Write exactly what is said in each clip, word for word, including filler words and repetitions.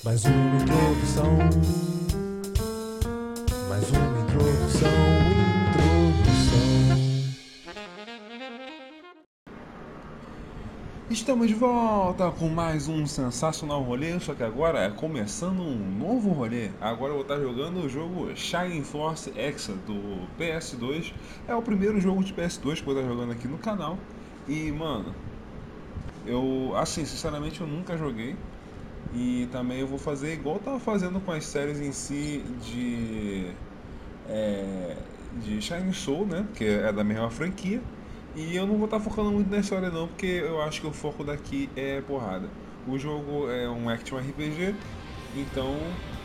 Mais uma introdução. Mais uma introdução. Introdução. Estamos de volta com mais um sensacional rolê, só que agora é começando um novo rolê. Agora eu vou estar jogando o jogo Shining Force Hexa do P S dois. É o primeiro jogo de P S dois que eu vou estar jogando aqui no canal. E, mano, eu, assim, sinceramente eu nunca joguei. E também eu vou fazer igual eu tava fazendo com as séries em si de é, de Shining Soul, né? Que é da mesma franquia. E eu não vou estar focando muito na história não, porque eu acho que o foco daqui é porrada. O jogo é um action R P G, então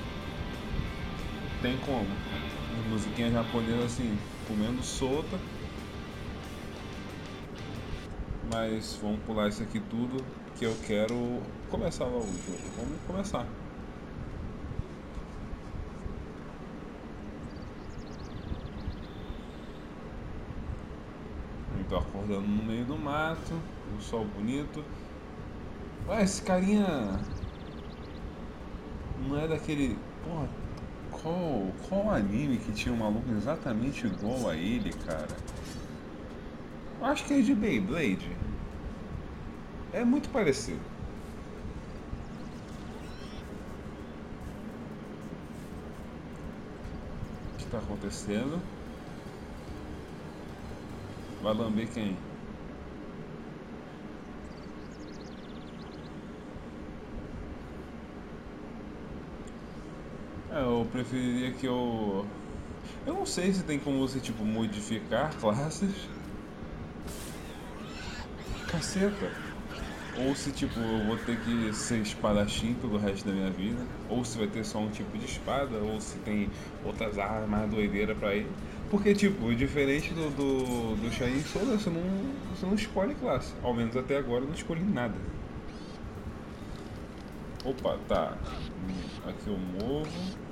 tem como. Musiquinha japonesa assim, comendo solta. Mas vamos pular isso aqui tudo, que eu quero começar logo o jogo. Vamos começar. Eu tô acordando no meio do mato, um sol bonito. Ué, esse carinha não é daquele. Porra, qual, qual anime que tinha um maluco exatamente igual a ele, cara? Eu acho que é de Beyblade. É muito parecido. O que tá acontecendo? Vai lamber quem? É, eu preferiria que eu. Eu não sei se tem como você, tipo, modificar classes. Caceta. Ou se, tipo, eu vou ter que ser espadachim pelo resto da minha vida. Ou se vai ter só um tipo de espada. Ou se tem outras armas mais doideiras pra ir. Porque, tipo, diferente do, do, do Shining Soul, você não, você não escolhe classe. Ao menos até agora eu não escolhi nada. Opa, tá. Hum, Aqui eu movo.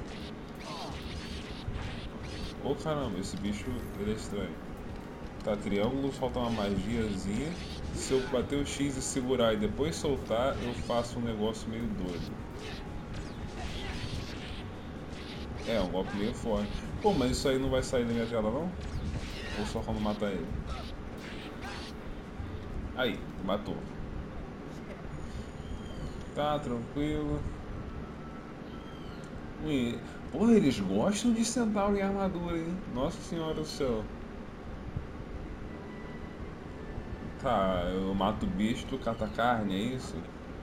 Ô caramba, esse bicho ele é estranho. Tá, triângulo, falta uma magiazinha. Se eu bater o X e segurar e depois soltar, eu faço um negócio meio doido. É, um golpe meio forte. Pô, mas isso aí não vai sair da minha tela não? Ou só quando matar ele? Aí, matou. Tá, tranquilo. E, porra, eles gostam de centauro em armadura, hein? Nossa senhora do céu. Tá, eu mato o bicho, tu cata carne, é isso?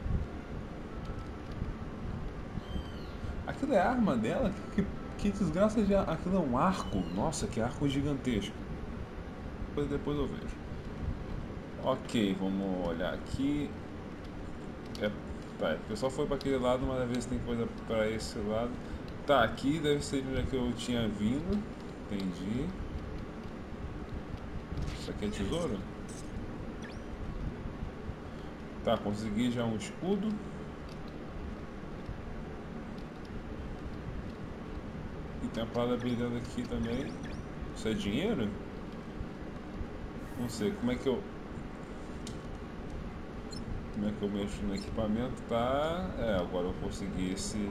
Aquilo é a arma dela? Que, que desgraça de ar... Aquilo é um arco. Nossa, que arco gigantesco. Depois, depois eu vejo. Ok, vamos olhar aqui. É, tá, o pessoal foi para aquele lado, mas às vezes tem coisa para esse lado. Tá, aqui deve ser de onde é que eu tinha vindo. Entendi. Isso aqui é tesouro? Tá, consegui já um escudo. E tem uma parada brilhando aqui também. Isso é dinheiro? Não sei, como é que eu. Como é que eu mexo no equipamento? Tá. É, agora eu consegui esse.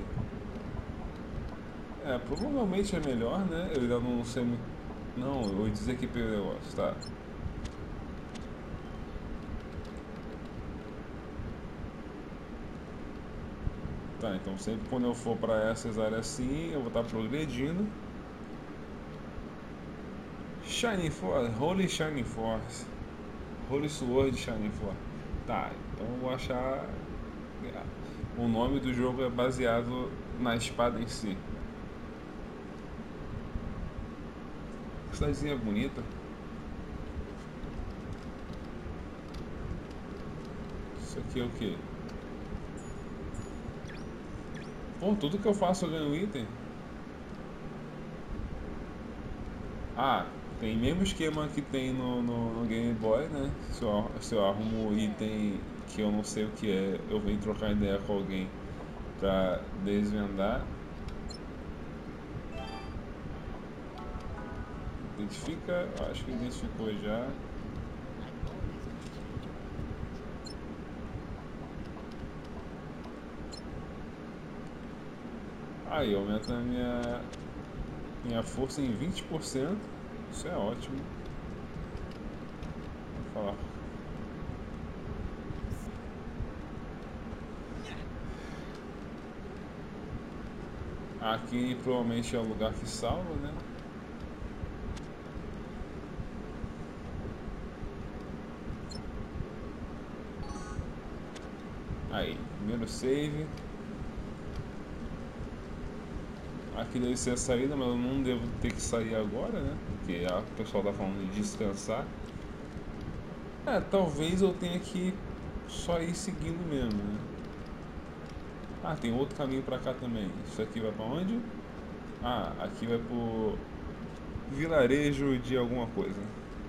É, provavelmente é melhor, né? Eu ainda não sei muito. Não, eu desequipei o negócio, tá. Tá, então sempre quando eu for pra essas áreas assim, eu vou estar progredindo. Shining Force, Holy Shining Force. Holy Sword Shining Force. Tá, então eu vou achar. é, O nome do jogo é baseado na espada em si. Cidadezinha bonita. Isso aqui é o quê? Pô, tudo que eu faço eu ganho item. Ah, tem o mesmo esquema que tem no, no, no Game Boy, né? Se eu, se eu arrumo um item que eu não sei o que é, eu venho trocar ideia com alguém pra desvendar. Identifica, acho que identificou já. Aí aumenta a minha, minha força em vinte por cento. Isso é ótimo. Vou falar. Aqui provavelmente é o lugar que salva, né? Aí, primeiro save. Aqui deve ser a saída, mas eu não devo ter que sair agora, né? Porque a- o pessoal tá falando de descansar. É, talvez eu tenha que só ir seguindo mesmo, né? Ah, tem outro caminho pra cá também. Isso aqui vai pra onde? Ah, aqui vai pro vilarejo de alguma coisa.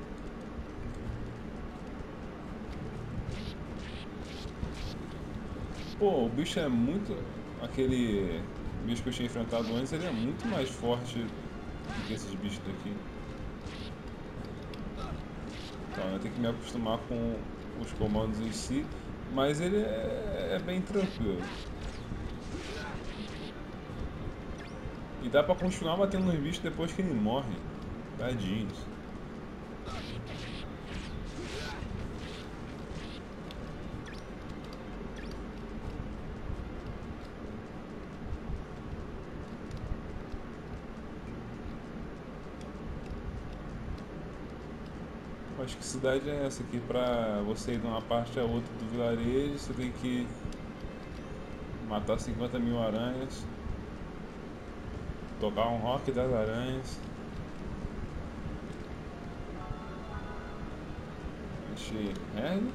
Pô, o bicho é muito. Aquele bicho que eu tinha enfrentado antes, ele é muito mais forte do que esses bichos daqui. Então eu tenho que me acostumar com os comandos em si, mas ele é, é bem tranquilo. E dá pra continuar batendo nos bichos depois que ele morre. Tadinhos. Acho que cidade é essa aqui, pra você ir de uma parte a outra do vilarejo, você tem que matar cinquenta mil aranhas, tocar um rock das aranhas, encher herb.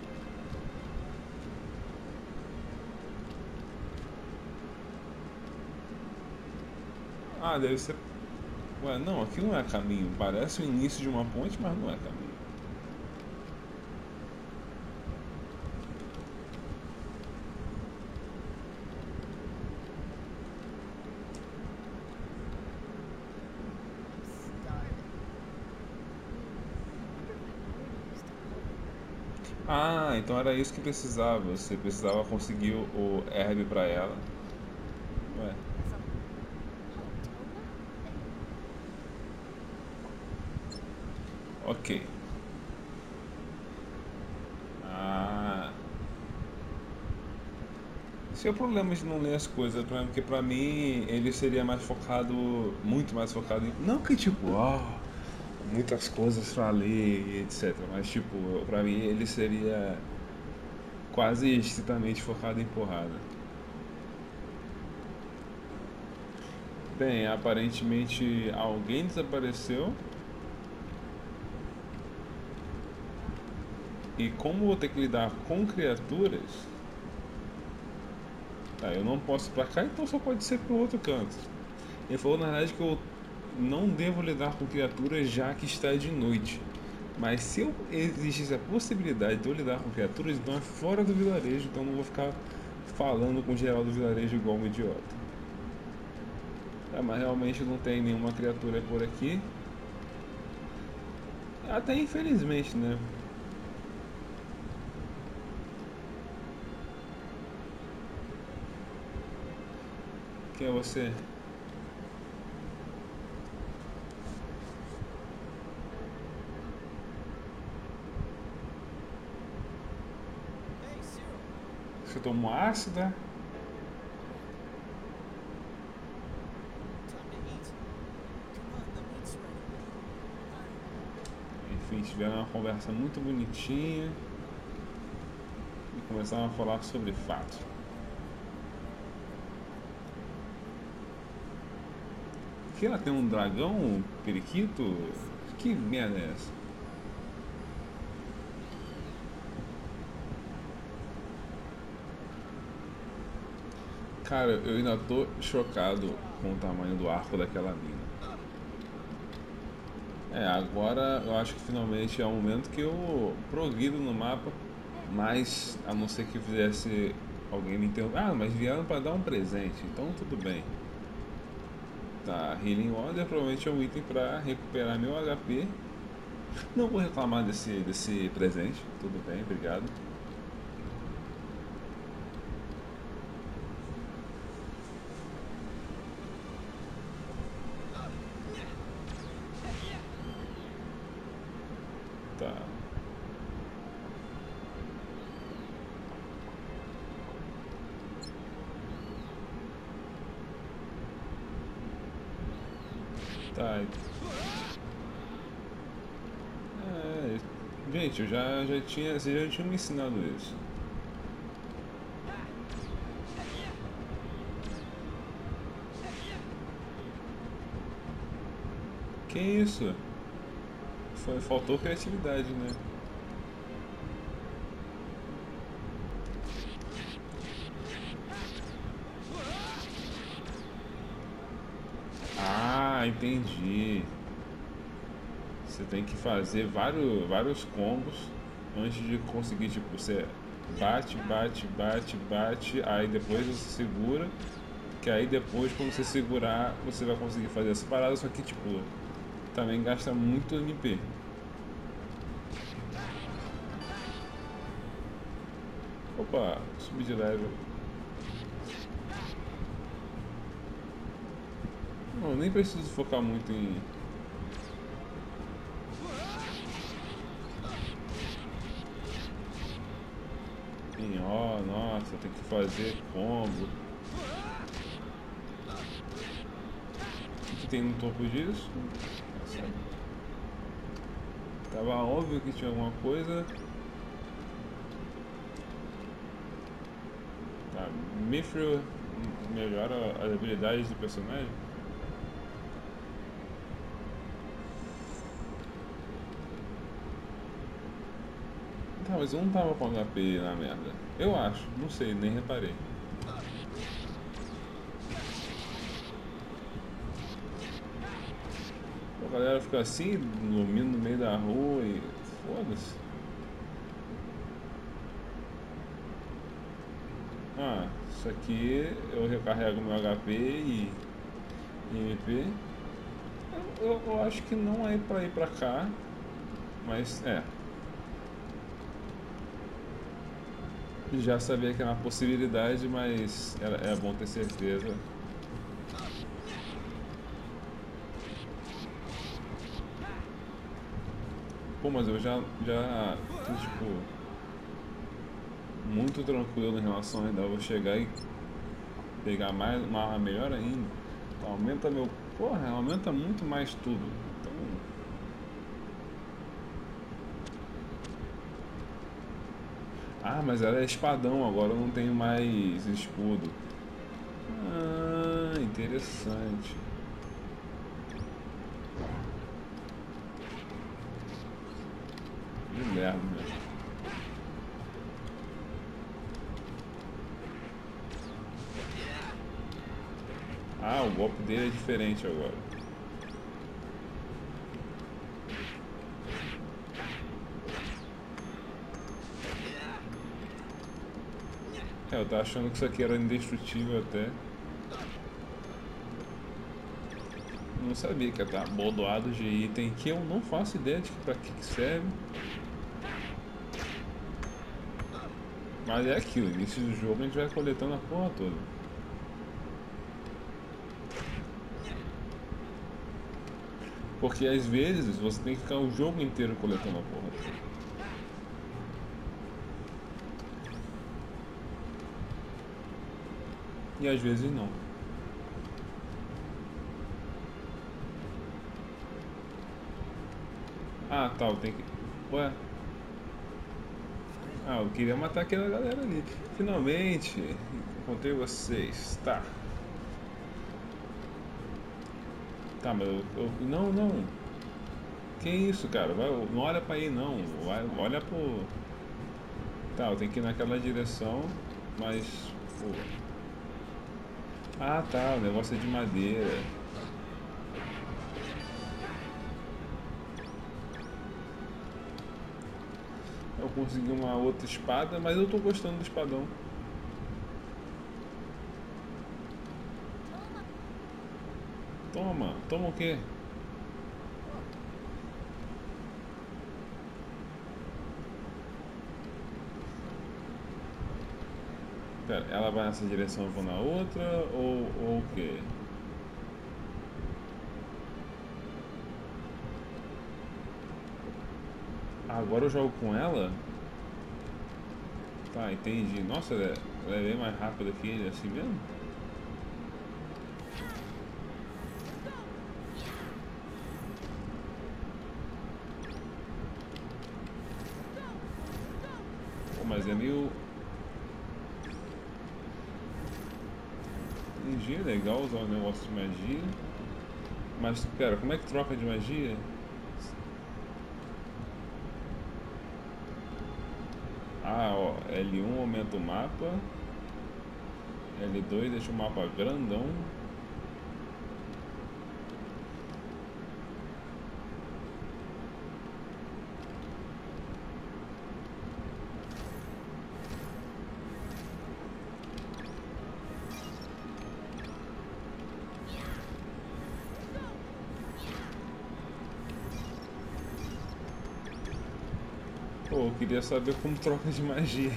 Ah, deve ser. Ué, não, aqui não é caminho. Parece o início de uma ponte, mas não é caminho. Ah, então era isso que precisava. Você precisava conseguir o, o herb pra ela. Ué, ok. Ah, esse é o problema de não ler as coisas, pra- porque pra mim ele seria mais focado, muito mais focado em. Não que tipo, ó, muitas coisas pra ler, e etcétera. Mas tipo, pra mim ele seria quase estritamente focado em porrada. Bem, aparentemente alguém desapareceu. E como vou ter que lidar com criaturas, tá, eu não posso ir pra cá, então só pode ser pro outro canto. Ele falou na verdade que eu não devo lidar com criaturas já que está de noite. Mas se eu, existisse a possibilidade de eu lidar com criaturas, então é fora do vilarejo, então eu não vou ficar falando com o geral do vilarejo igual um idiota. É, mas realmente não tem nenhuma criatura por aqui. Até infelizmente, né? Quem é você? Você tomou ácida? Enfim, tiveram uma conversa muito bonitinha e começaram a falar sobre fatos. Que ela tem um dragão, um periquito? Que merda é essa? Cara, eu ainda tô chocado com o tamanho do arco daquela mina. É, agora eu acho que finalmente é o momento que eu progrido no mapa, mas a não ser que fizesse alguém me interromper. Ah, mas vieram pra dar um presente, então tudo bem. Tá, Healing Water provavelmente é um item pra recuperar meu H P. Não vou reclamar desse, desse presente, tudo bem, obrigado. Tá. É, gente, eu já, já tinha. Vocês já tinham me ensinado isso. Que isso? Foi, faltou criatividade, né? Ah, entendi. Você tem que fazer vários, vários combos antes de conseguir, tipo, você bate, bate, bate, bate, aí depois você segura, que aí depois quando você segurar você vai conseguir fazer essa parada, só que tipo, também gasta muito M P. Opa, subir de level. Não, nem preciso focar muito em. Em ó, nossa, tem que fazer combo. O que, que tem no topo disso? Nossa, tava óbvio que tinha alguma coisa. Tá, Mithril melhora as habilidades do personagem. Tá, mas eu não tava com H P na merda. Eu acho, não sei, nem reparei. A galera fica assim, dormindo no meio da rua e. Foda-se. Ah, isso aqui eu recarrego meu H P e M P. Eu, eu, eu acho que não é pra ir pra cá, mas é. Já sabia que era uma possibilidade, mas era, é bom ter certeza. Pô, mas eu já, já tô, tipo, muito tranquilo em relação ainda. Eu vou chegar e pegar mais, uma arma melhor ainda. Então, aumenta meu. Porra, aumenta muito mais tudo. Então. Ah, mas ela é espadão, agora eu não tenho mais escudo. Ah, interessante. Que merda, mesmo. Ah, o golpe dele é diferente agora. É, eu tava achando que isso aqui era indestrutível até. Não sabia que ia estar bordoado de item que eu não faço ideia de que, pra que que serve. Mas é aquilo, início do jogo a gente vai coletando a porra toda. Porque às vezes você tem que ficar o jogo inteiro coletando a porra toda. E às vezes não. Ah, tá, tem que. Ué? Ah, eu queria matar aquela galera ali. Finalmente, encontrei vocês. Tá. Tá, mas eu. eu- não, não. Que isso, cara? Vai, não olha pra aí, não. Vai, olha pro. Tá, eu tenho que ir naquela direção, mas. Pô. Ah, tá, o negócio é de madeira. Eu consegui uma outra espada, mas eu tô gostando do espadão. Toma, toma o quê? Pera, ela vai nessa direção, eu vou na outra, ou, ou o quê? Ah, agora eu jogo com ela? Tá, entendi. Nossa, ela é, ela é bem mais rápida que ele, assim mesmo? é meio... Magia é legal usar um negócio de magia. Mas, pera, como é que troca de magia? Ah, ó, L um aumenta o mapa. L dois deixa o mapa grandão. Pô, eu queria saber como troca de magia.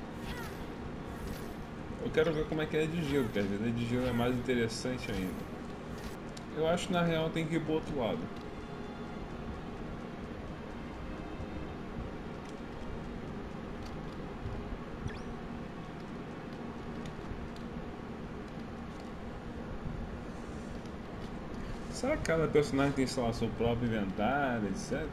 Eu quero ver como é que é de gelo, porque às vezes a de gelo é mais interessante ainda. Eu acho que na real tem que ir pro outro lado. Será que cada personagem tem, sei lá, seu próprio inventário, etcétera?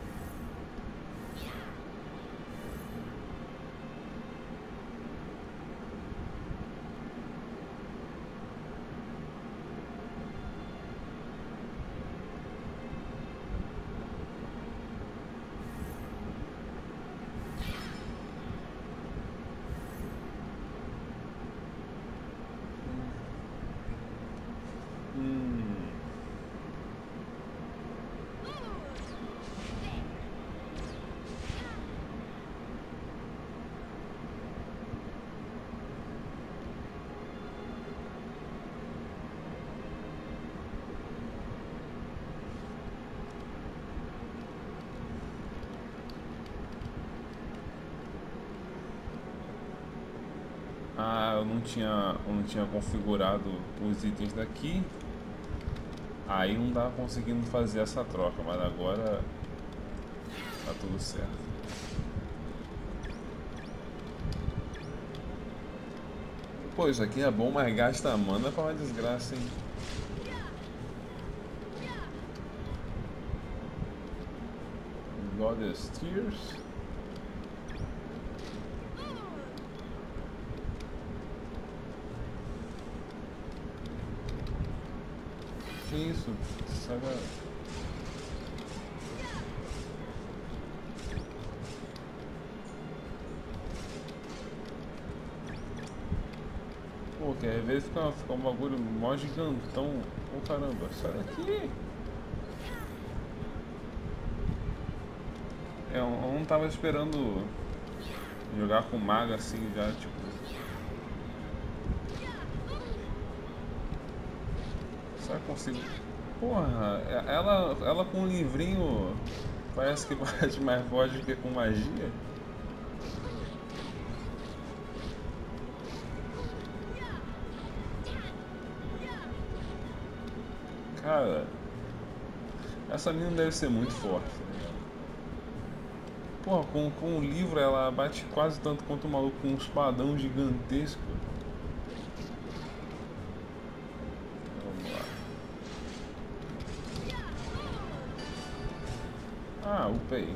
Hum. Ah, eu não tinha, eu não tinha configurado os itens daqui. Aí não tava conseguindo fazer essa troca, mas agora tá tudo certo. Pô, isso aqui é bom, mas gasta mana pra uma desgraça, hein? Goddess Tears. Que isso? Saga... Pô, que às vezes fica, fica um bagulho mó gigantão. Ô caramba, sai daqui! É, eu não tava esperando jogar com maga assim já, tipo. Será que consigo? Porra, é- ela, ela com um livrinho parece que bate mais forte do que com magia. Cara, essa mina deve ser muito forte, tá ligado? Porra, com, com o livro ela bate quase tanto quanto o maluco com um espadão gigantesco. Vamos lá. Ah, upei.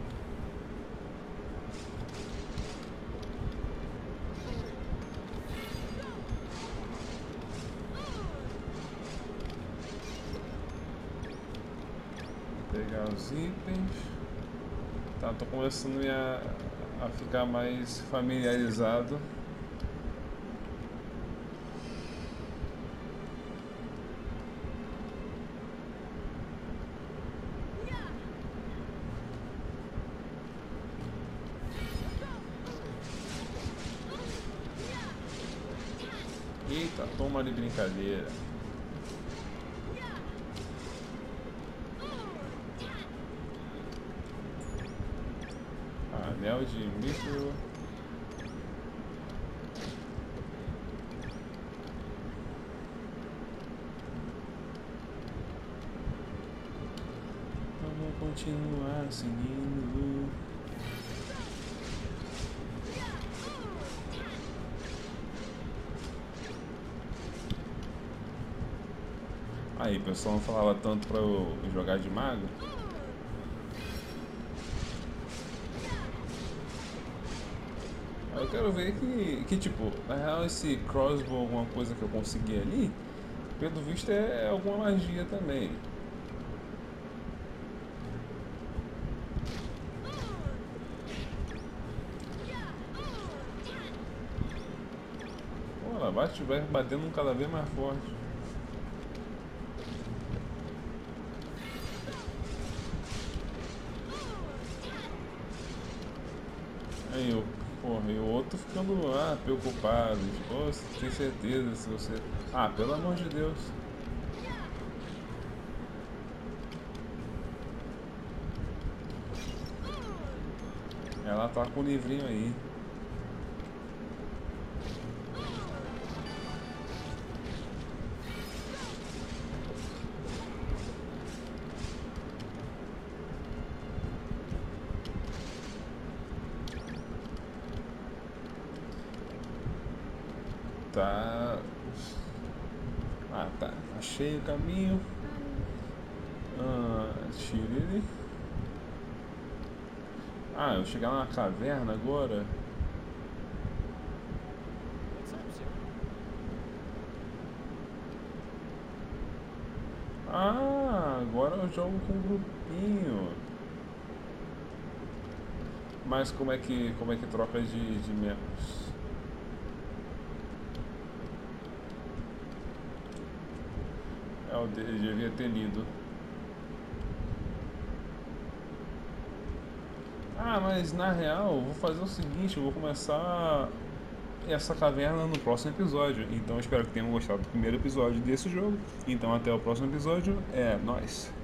Vou pegar os itens. Tá, tô começando a, a ficar mais familiarizado. Eita, toma de brincadeira. Anel de micro. Vamos continuar seguindo. Aí, o pessoal não falava tanto pra eu jogar de mago. quero ver que, que tipo, na real esse crossbow, alguma coisa que eu consegui ali, pelo visto é alguma magia também. Pô, ela bate, vai batendo cada vez mais forte. Aí eu, porra, e o outro ficando lá preocupado. Tipo, "Ô, você tem certeza se você. Ah, pelo amor de Deus. Ela tá com o livrinho aí. Tá. Ah, tá. Achei o caminho. Ah, tira ele. Ah, eu chegar na caverna agora. Ah, agora eu jogo com um grupinho. Mas como é que, como é que troca de, de membros? É, eu de- devia ter lido. Ah, mas na real, eu vou fazer o seguinte, eu vou começar essa caverna no próximo episódio. Então espero que tenham gostado do primeiro episódio desse jogo. Então até o próximo episódio. É nóis.